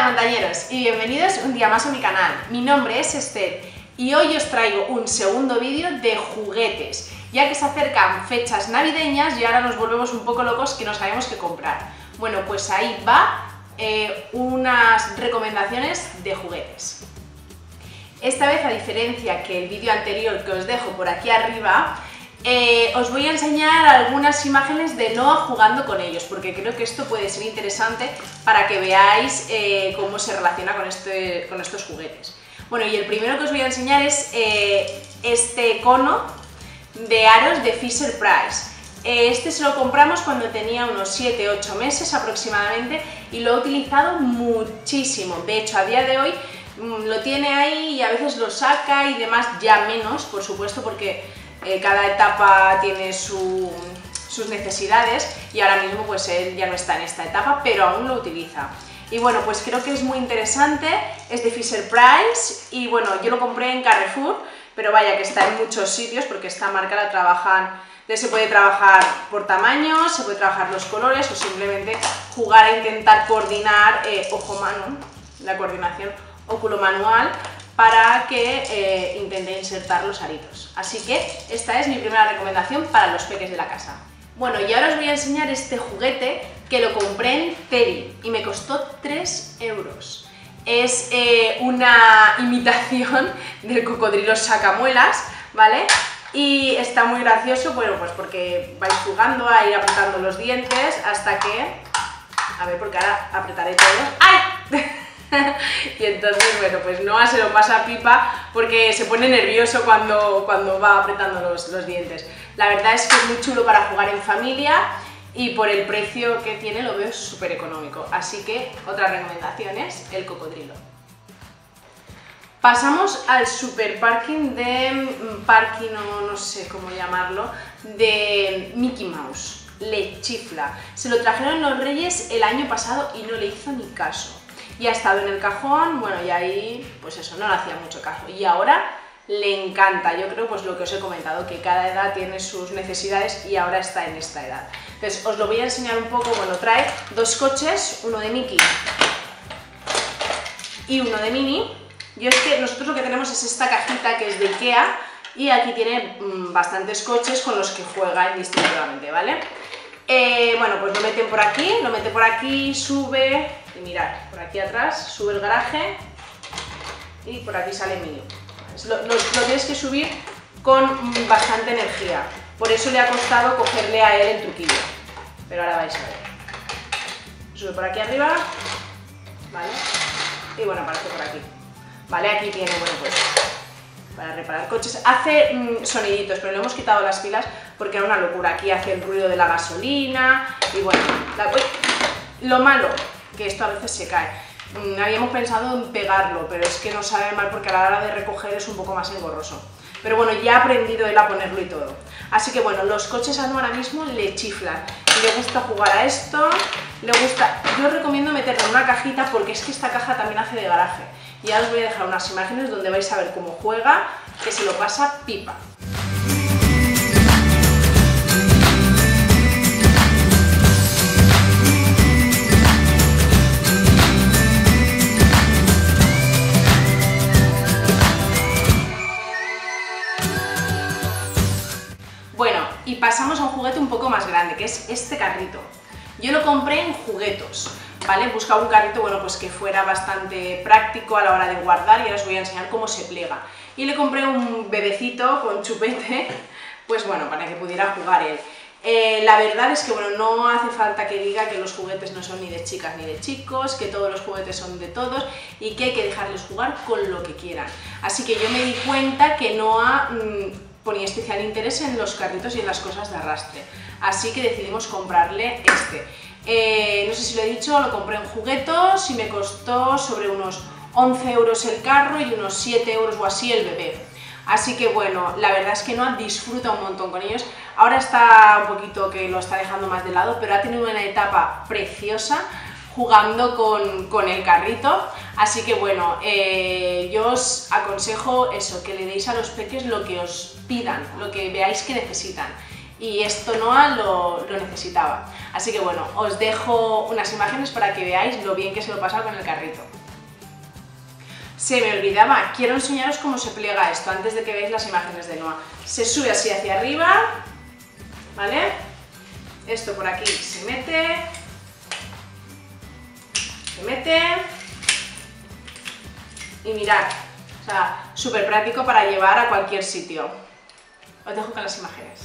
montañeros y bienvenidos un día más a mi canal. Mi nombre es Esther y hoy os traigo un segundo vídeo de juguetes, ya que se acercan fechas navideñas y ahora nos volvemos un poco locos que no sabemos qué comprar. Bueno, pues ahí va unas recomendaciones de juguetes. Esta vez, a diferencia que el vídeo anterior que os dejo por aquí arriba, os voy a enseñar algunas imágenes de Noah jugando con ellos, porque creo que esto puede ser interesante para que veáis cómo se relaciona con estos juguetes. Bueno, y el primero que os voy a enseñar es este cono de aros de Fisher-Price. Este se lo compramos cuando tenía unos 7-8 meses aproximadamente y lo he utilizado muchísimo. De hecho, a día de hoy lo tiene ahí y a veces lo saca y demás, ya menos, por supuesto, porque cada etapa tiene sus necesidades y ahora mismo pues él ya no está en esta etapa, pero aún lo utiliza. Y bueno, pues creo que es muy interesante, es de Fisher-Price y bueno, yo lo compré en Carrefour, pero vaya que está en muchos sitios porque esta marca la trabajan, se puede trabajar por tamaños, se puede trabajar los colores o simplemente jugar a intentar coordinar ojo-mano, la coordinación óculo-manual, para que intente insertar los aritos. Así que esta es mi primera recomendación para los peques de la casa. Bueno, y ahora os voy a enseñar este juguete que lo compré en Teddy y me costó 3 euros. Es una imitación del cocodrilo sacamuelas, ¿vale? Y está muy gracioso, bueno, pues porque vais jugando a ir apretando los dientes hasta que... A ver, porque ahora apretaré todo. ¡Ay! Y entonces, bueno, pues Noah se lo pasa a pipa porque se pone nervioso cuando va apretando los dientes. La verdad es que es muy chulo para jugar en familia y por el precio que tiene lo veo súper económico. Así que otra recomendación es el cocodrilo. Pasamos al super parking no sé cómo llamarlo, de Mickey Mouse. Le chifla. Se lo trajeron los Reyes el año pasado y no le hizo ni caso. Y ha estado en el cajón, bueno, y ahí, pues eso, no le hacía mucho caso. Y ahora le encanta, yo creo, pues lo que os he comentado, que cada edad tiene sus necesidades y ahora está en esta edad. Entonces, os lo voy a enseñar un poco. Bueno, trae dos coches, uno de Mickey y uno de Minnie. Yo es que nosotros lo que tenemos es esta cajita que es de Ikea y aquí tiene bastantes coches con los que juega indistintivamente, ¿vale? Bueno, pues lo mete por aquí, sube y mirad, por aquí atrás sube el garaje y por aquí sale Minnie. Lo tienes que subir con bastante energía, por eso le ha costado cogerle a él el truquillo, pero ahora vais a ver. Sube por aquí arriba, ¿vale? Y bueno, aparece por aquí, ¿vale? Aquí tiene, bueno, pues para reparar coches, hace soniditos, pero le hemos quitado las pilas porque era una locura. Aquí hace el ruido de la gasolina y bueno, lo malo, que esto a veces se cae. Habíamos pensado en pegarlo, pero es que no sabe mal porque a la hora de recoger es un poco más engorroso. Pero bueno, ya ha aprendido él a ponerlo y todo. Así que bueno, los coches a Noah ahora mismo le chiflan. Le gusta jugar a esto, le gusta... Yo os recomiendo meterlo en una cajita porque es que esta caja también hace de garaje. Y ahora os voy a dejar unas imágenes donde vais a ver cómo juega, que se lo pasa pipa. Bueno, y pasamos a un juguete un poco más grande, que es este carrito. Yo lo compré en Juguetos, ¿vale? Buscaba un carrito, bueno, pues que fuera bastante práctico a la hora de guardar y ahora os voy a enseñar cómo se pliega. Y le compré un bebecito con chupete, pues bueno, para que pudiera jugar él. La verdad es que, bueno, no hace falta que diga que los juguetes no son ni de chicas ni de chicos, que todos los juguetes son de todos y que hay que dejarles jugar con lo que quieran. Así que yo me di cuenta que Noah ponía especial interés en los carritos y en las cosas de arrastre, así que decidimos comprarle este. No sé si lo he dicho, lo compré en Juguetos y me costó sobre unos 11 euros el carro y unos 7 euros o así el bebé. Así que bueno, la verdad es que Noah disfruta un montón con ellos. Ahora está un poquito que lo está dejando más de lado, pero ha tenido una etapa preciosa jugando con el carrito. Así que bueno, yo os aconsejo eso, que le deis a los peques lo que os pidan, lo que veáis que necesitan. Y esto Noah lo necesitaba. Así que bueno, os dejo unas imágenes para que veáis lo bien que se lo pasa con el carrito. Se me olvidaba, quiero enseñaros cómo se pliega esto antes de que veáis las imágenes de Noah. Se sube así hacia arriba, ¿vale? Esto por aquí se mete, y mirad, o sea, súper práctico para llevar a cualquier sitio. Os dejo con las imágenes.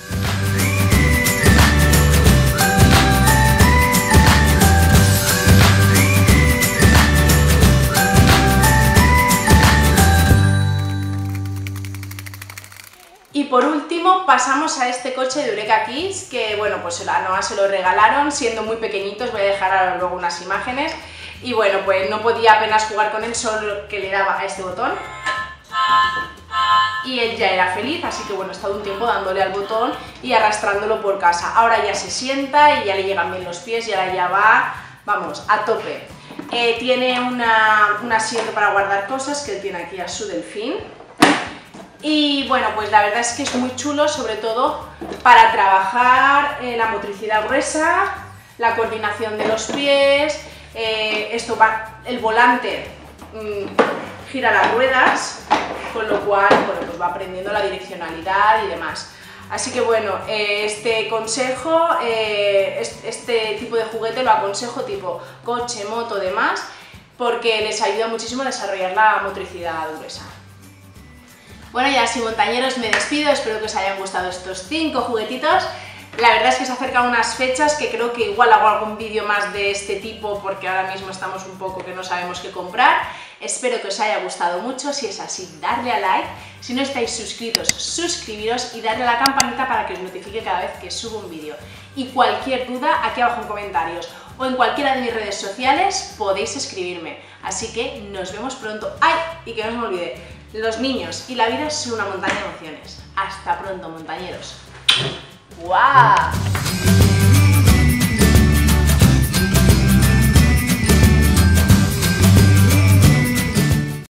Y por último pasamos a este coche de Eureka Kids, que bueno, pues a Noah se lo regalaron siendo muy pequeñitos, voy a dejar ahora luego unas imágenes, y bueno, pues no podía apenas jugar con él, solo que le daba a este botón, y él ya era feliz, así que bueno, he estado un tiempo dándole al botón y arrastrándolo por casa. Ahora ya se sienta y ya le llegan bien los pies y ahora ya va, vamos, a tope. Tiene un asiento para guardar cosas, que él tiene aquí a su delfín. Y bueno, pues la verdad es que es muy chulo, sobre todo para trabajar la motricidad gruesa, la coordinación de los pies, el volante gira las ruedas, con lo cual bueno, pues va aprendiendo la direccionalidad y demás. Así que bueno, este consejo, este tipo de juguete lo aconsejo tipo coche, moto, demás, porque les ayuda muchísimo a desarrollar la motricidad gruesa. Bueno, ya así montañeros me despido, espero que os hayan gustado estos 5 juguetitos. La verdad es que se acercan unas fechas que creo que igual hago algún vídeo más de este tipo porque ahora mismo estamos un poco que no sabemos qué comprar. Espero que os haya gustado mucho, si es así darle a like, si no estáis suscritos suscribiros y darle a la campanita para que os notifique cada vez que subo un vídeo. Y cualquier duda aquí abajo en comentarios o en cualquiera de mis redes sociales podéis escribirme. Así que nos vemos pronto. ¡Ay! Y que no se me olvide, los niños y la vida son una montaña de emociones. Hasta pronto, montañeros. ¡Guau!